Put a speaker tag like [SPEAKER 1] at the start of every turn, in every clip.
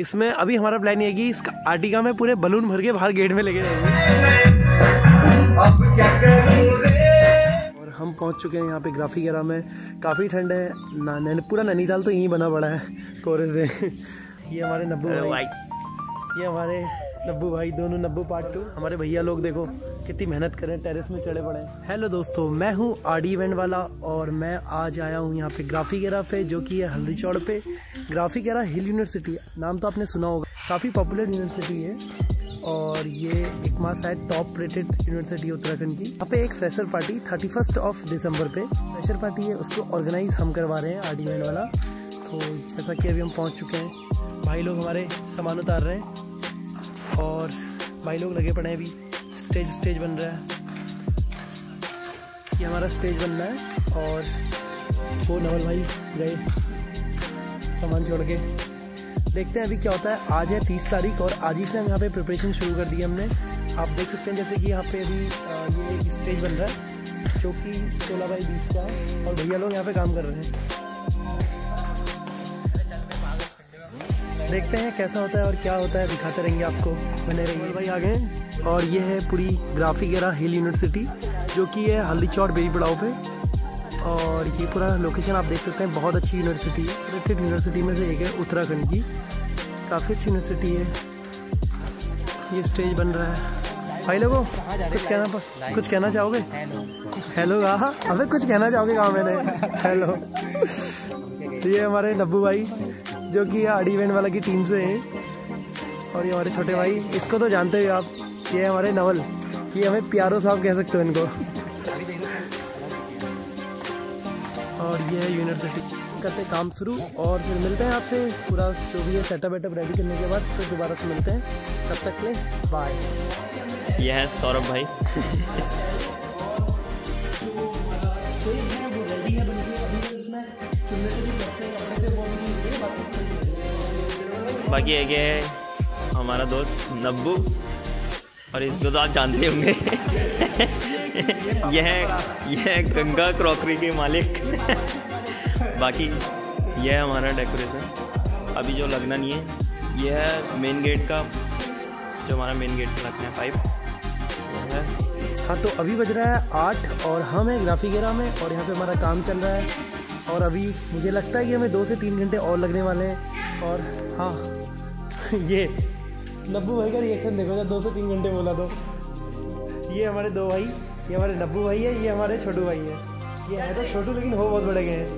[SPEAKER 1] इसमें अभी हमारा प्लान ये है कि इसका आर्टिका में पूरे बलून भर के बाहर गेट में लेके जाएंगे। और हम पहुंच चुके हैं यहाँ पे ग्राफिकेरा में। काफ़ी ठंड है, पूरा नैनीताल तो यहीं बना पड़ा है कोहरे से। ये हमारे नब्बू भाई, ये हमारे नब्बू भाई, दोनों नब्बू पार्ट 2। हमारे भैया लोग देखो कितनी मेहनत कर रहे हैं, टेरेस में चढ़े पड़े हैं। हेलो दोस्तों, मैं हूँ आरडी इवेंट वाला और मैं आज आया हूँ यहाँ पे ग्राफिकेरा पे, जो कि है हल्दी चौड़ पे। ग्राफिकेरा हिल यूनिवर्सिटी, नाम तो आपने सुना होगा, काफ़ी पॉपुलर यूनिवर्सिटी है और ये एक माह शायद टॉप रेटेड यूनिवर्सिटी है उत्तराखंड की। यहाँ पे एक फ्रेशर पार्टी 31 दिसंबर पे फ्रेशर पार्टी है, उसको ऑर्गेनाइज हम करवा रहे हैं आरडी इवेंट वाला। तो जैसा कि अभी हम पहुँच चुके हैं, भाई लोग हमारे सामान उतार रहे हैं और भाई लोग लगे पड़े हैं। अभी स्टेज बन रहा है, ये हमारा स्टेज बन रहा है और वो नवल भाई गए सामान छोड़ के। देखते हैं अभी क्या होता है। आज है 30 तारीख और आज ही से हम यहाँ पे प्रिपरेशन शुरू कर दी हमने। आप देख सकते हैं जैसे कि यहाँ पे अभी ये स्टेज बन रहा है जो कि 16x20 का है और भैया लोग यहाँ पे काम कर रहे हैं। देखते हैं कैसा होता है और क्या होता है, दिखाते रहेंगे आपको, बने रहेंगे। भाई आ गए और ये है पूरी ग्राफिकेरा हिल यूनिवर्सिटी जो कि है हल्दी चौड़ बेरी पड़ाव पे। और ये पूरा लोकेशन आप देख सकते हैं, बहुत अच्छी यूनिवर्सिटी है, रेटेड यूनिवर्सिटी में से एक है उत्तराखंड की, काफ़ी अच्छी यूनिवर्सिटी है। ये स्टेज बन रहा है। भाई लोगों कुछ कहना चाहोगे? हेलो हाँ, अबे कुछ कहना चाहोगे कहाँ मैंने? हेलो। ये हमारे नब्बू भाई जो कि आरडी इवेंट वाला की टीम से हैं और ये हमारे छोटे भाई, इसको तो जानते हो आप, ये हमारे नवल, ये हमें प्यारो साहब कह सकते हो इनको। और ये है यूनिवर्सिटी, करते काम शुरू और फिर मिलते हैं आपसे पूरा जो भी है सेटअप वेटअप रेडी करने के बाद फिर दोबारा से मिलते हैं। तब तक ले बाय।
[SPEAKER 2] ये है सौरभ भाई। बाकी एक है हमारा दोस्त नब्बू और इसको तो आप जानते होंगे। यह गंगा क्रॉकरी के मालिक। बाकी यह है हमारा डेकोरेशन, अभी जो लगना नहीं है। यह है मेन गेट का, जो हमारा मेन गेट पे लगना है पाइप है।
[SPEAKER 1] हाँ, तो अभी बज रहा है 8 और हम हैं ग्राफिकेरा में और यहाँ पे हमारा काम चल रहा है और अभी मुझे लगता है कि हमें 2 से 3 घंटे और लगने वाले हैं। और हाँ, ये नब्बू भाई का रिएक्शन देखो, जब 2 से 3 घंटे बोला तो। ये हमारे 2 भाई, ये हमारे नब्बू भाई है, ये हमारे छोटू भाई है। ये है तो छोटू लेकिन हो बहुत बड़े गए हैं।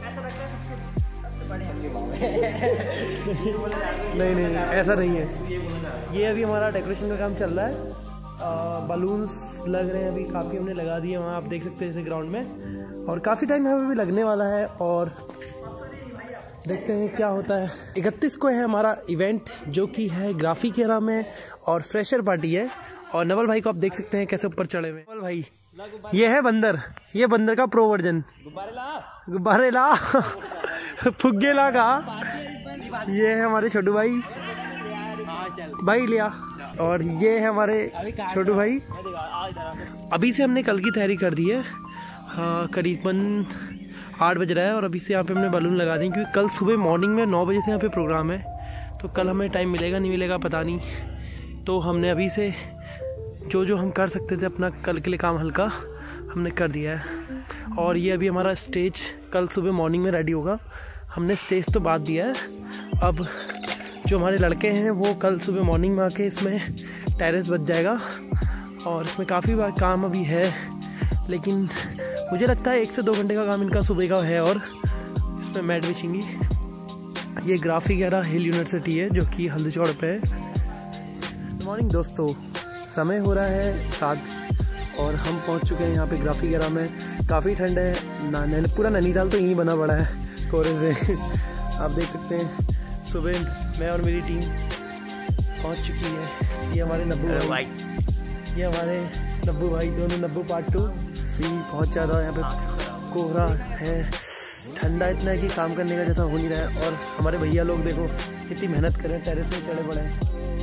[SPEAKER 1] नहीं ऐसा नहीं है। ये अभी हमारा डेकोरेशन का काम चल रहा है, बलून्स लग रहे हैं अभी, काफ़ी हमने लगा दिए वहाँ, आप देख सकते हैं जैसे ग्राउंड में, और काफ़ी टाइम यहाँ पे भी लगने वाला है और देखते हैं क्या होता है। 31 को है हमारा इवेंट जो कि है ग्राफिकेरा में और फ्रेशर पार्टी है। और नवल भाई को आप देख सकते हैं कैसे ऊपर चढ़े हुए। नवल भाई, ये है बंदर, ये बंदर का प्रो वर्जन। गुब्बारे ला फुग्गे ला का। ये है हमारे छोटू भाई, भाई लिया। और ये है हमारे छोटू भाई। अभी से हमने कल की तैयारी कर दी है, हाँ करीबन 8 बज रहा है और अभी से यहाँ पे हमने बलून लगा दी क्योंकि कल सुबह मॉर्निंग में 9 बजे से यहाँ पे प्रोग्राम है। तो कल हमें टाइम मिलेगा नहीं मिलेगा पता नहीं, तो हमने अभी से जो हम कर सकते थे अपना कल के लिए काम हल्का हमने कर दिया है। और ये अभी हमारा स्टेज कल सुबह मॉर्निंग में रेडी होगा। हमने स्टेज तो बांध दिया है, अब जो हमारे लड़के हैं वो कल सुबह मॉर्निंग में आके इसमें टेरेस बच जाएगा और इसमें काफ़ी बार काम अभी है, लेकिन मुझे लगता है 1 से 2 घंटे का काम इनका सुबह का है और इसमें मैट बिछेंगी। ये ग्राफिकेरा हिल यूनिवर्सिटी है जो कि हल्दी चौड़ पे है। गुड मॉर्निंग दोस्तों, समय हो रहा है 7 और हम पहुंच चुके हैं यहाँ पे ग्राफिकेरा में। काफ़ी ठंड है, पूरा नैनीताल तो यहीं बना पड़ा है कोहरे से। आप देख सकते हैं सुबह मैं और मेरी टीम पहुंच चुकी है। ये हमारे नब्बू भाई, ये हमारे नब्बू भाई, दोनों नब्बू पार्ट 2 भी बहुत ज़्यादा यहाँ पे कोहरा है, ठंडा इतना है कि काम करने का जैसा हो नहीं रहा है। और हमारे भैया लोग देखो कितनी मेहनत कर रहे हैं, टेरेस में चढ़े पड़े हैं।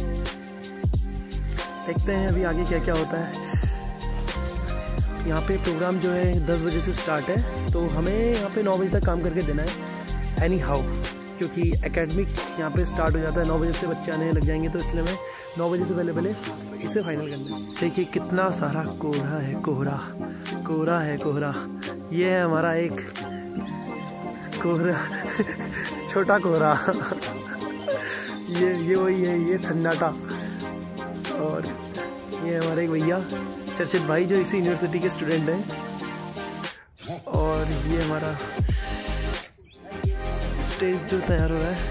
[SPEAKER 1] देखते हैं अभी आगे क्या क्या होता है। यहाँ पे प्रोग्राम जो है 10 बजे से स्टार्ट है, तो हमें यहाँ पे 9 बजे तक काम करके देना है। एनी हाउ क्योंकि एकेडमिक यहाँ पे स्टार्ट हो जाता है 9 बजे से, बच्चे आने लग जाएंगे, तो इसलिए मैं 9 बजे से पहले इसे फाइनल करना है। देखिए कितना सारा कोहरा है, कोहरा है कोहरा। ये है हमारा एक कोहरा छोटा कोहरा ये वही है, ये सन्नाटा। और ये हमारे एक भैया चर्चित भाई जो इसी यूनिवर्सिटी के स्टूडेंट हैं। और ये हमारा स्टेज जो तैयार हो रहा है।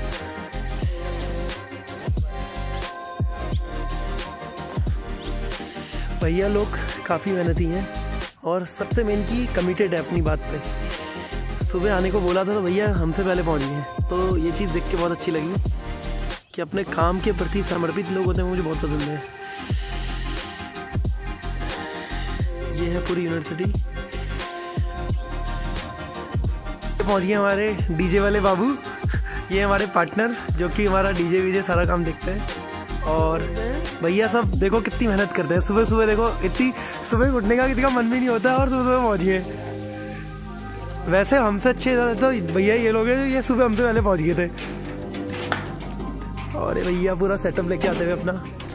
[SPEAKER 1] भैया लोग काफ़ी मेहनती हैं और सबसे मेन की कमिटेड है अपनी बात पे। सुबह आने को बोला था तो भैया हमसे पहले पहुंच गए, तो ये चीज़ देख के बहुत अच्छी लगी कि अपने काम के प्रति समर्पित लोग होते हैं, मुझे बहुत पसंद है। ये है पूरी यूनिवर्सिटी। पहुंच गए हमारे डीजे वाले बाबू, ये हमारे पार्टनर जो कि हमारा डीजे वीजे सारा काम देखते हैं। और भैया सब देखो कितनी मेहनत करते हैं, सुबह सुबह देखो, इतनी सुबह उठने का किसी का मन भी नहीं होता है और सुबह सुबह पहुँच गए। वैसे हमसे अच्छे तो भैया ये लोग हैं, ये सुबह हमसे पहले पहुँच गए थे। और ये भैया पूरा सेटअप लेके आते हुए अपना।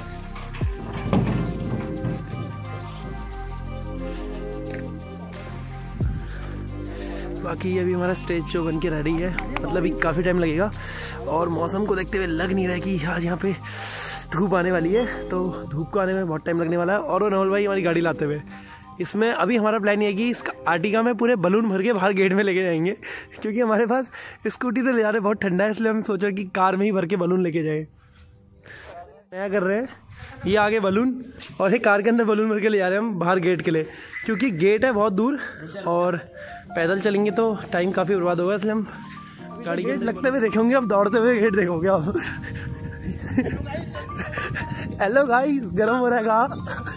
[SPEAKER 1] बाकी अभी हमारा स्टेज जो बन के रेडी है, मतलब अभी काफ़ी टाइम लगेगा। और मौसम को देखते हुए लग नहीं रहा है कि आज यहाँ पे धूप आने वाली है, तो धूप को आने में बहुत टाइम लगने वाला है। और वो नवल भाई हमारी गाड़ी लाते हुए, इसमें अभी हमारा प्लान ये है कि इसका आर्टिका में पूरे बलून भर के बाहर गेट में लेके जाएंगे, क्योंकि हमारे पास स्कूटी तो ले जा रहे बहुत ठंडा है, इसलिए हम सोच रहे कि कार में ही भर के बलून लेके जाए। नया कर रहे हैं ये आगे बलून, और ये कार के अंदर बलून भर के ले जा रहे हैं हम बाहर गेट के लिए, क्योंकि गेट है बहुत दूर और पैदल चलेंगे तो टाइम काफ़ी बर्बाद होगा, इसलिए हम गाड़ी गेट लगते हुए देखेंगे। अब दौड़ते हुए गेट देखोगे आप। हेलो गाइस, गर्म हो रहा है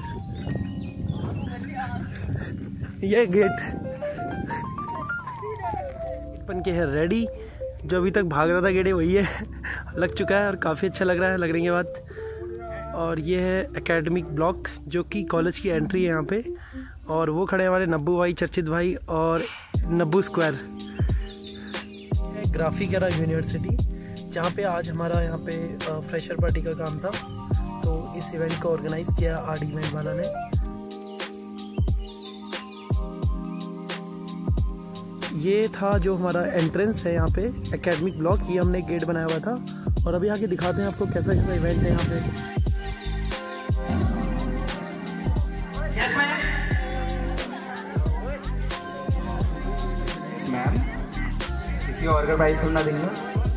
[SPEAKER 1] ये गेट बन के है रेडी। जो अभी तक भाग रहा था गेट वही है, लग चुका है और काफ़ी अच्छा लग रहा है लगने के बाद। और ये है एकेडमिक ब्लॉक जो कि कॉलेज की एंट्री है यहाँ पे। और वो खड़े हमारे नब्बू भाई, चर्चित भाई और नब्बू स्क्वायर। ग्राफिकरा यूनिवर्सिटी जहाँ पे आज हमारा यहाँ पे फ्रेशर पार्टी का काम था, तो इस इवेंट को ऑर्गेनाइज किया आर डी इवेंट वाला ने। ये था जो हमारा एंट्रेंस है यहाँ पे एकेडमिक ब्लॉक, ये हमने गेट बनाया हुआ था। और अभी आके दिखाते हैं आपको कैसा कैसा इवेंट है यहाँ पे।
[SPEAKER 3] मैम किसी और का प्राइस सुनना देंगे।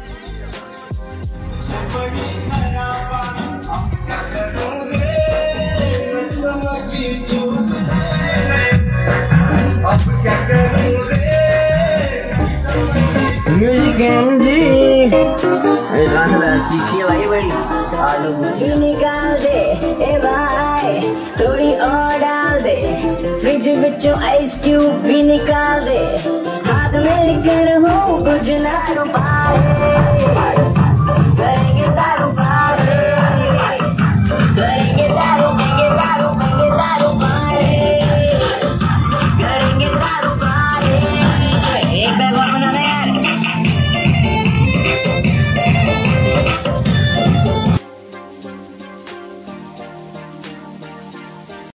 [SPEAKER 4] म्यूजिक भाई बड़ी निकाल दे ए भाई, थोड़ी और डाल दे, फ्रिज बिचों आइस क्यूब भी निकाल दे, हाथ में लेकर